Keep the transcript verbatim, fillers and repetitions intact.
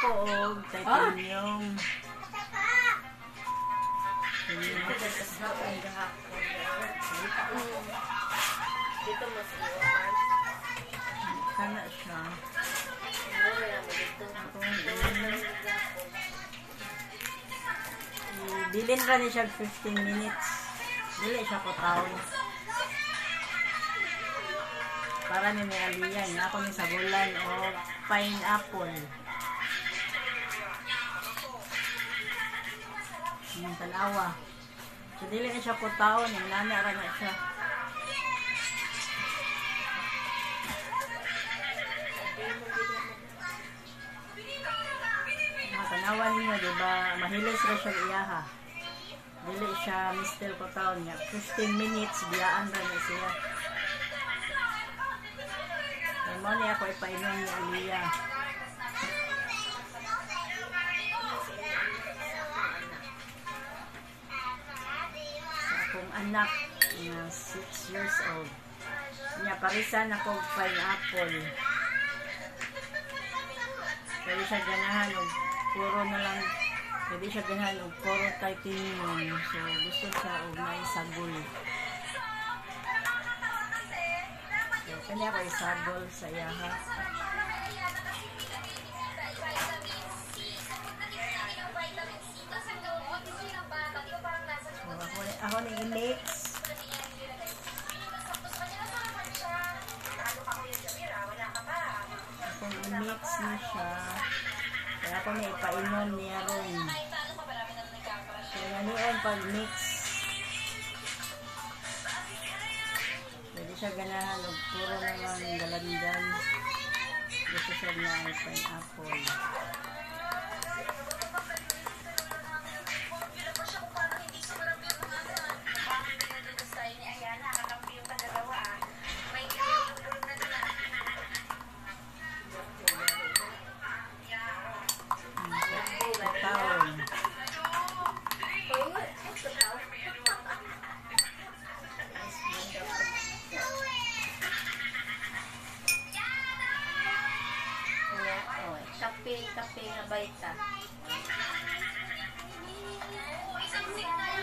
ko og titanium. Dito mas iwan. Kana siya. Bilin ra ni siya fifteen minutes. Dili siya ko taon. Para ni may aliyan. Ako ni sabulan o pineapple. Yung talawa. So, dili na siya ko taon. Yung nana ra na siya. Tanawan niyo, diba? Mahilis ra siya iyaha. Dili siya mistel ko taon niya. fifteen minutes, biyaan ra niya siya. Kaya mo niya ako ipainom ni Aliyah. Sa akong anak, na six years old. Niya, parisan ako pineapple. Pwede siya ganahan og puro na lang, pwede siya ganahan og puro titanium. So, gusto siya og may sagol. So, kanya ko isagol sa iyaha. So, ako, ako na i-mix. Akong i-mix na siya. Kaya ako na ipainon niya ron. So, yan pag-mix. Pwede siya ganahan o puro na lang galandan. Gusto siya na ay pineapple. Kape, kape nga baita.